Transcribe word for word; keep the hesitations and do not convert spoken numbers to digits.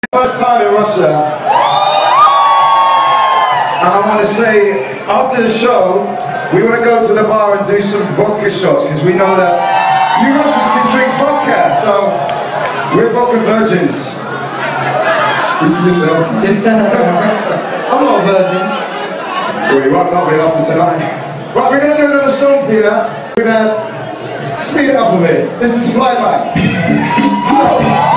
First time in Russia, and I want to say, after the show, we want to go to the bar and do some vodka shots, because we know that you Russians can drink vodka, so we're vodka virgins. Speak for yourself. I'm not a virgin. Well, you won't not be after tonight. Right, we're going to do another song for you. We're going to speed it up a bit. This is Flyback.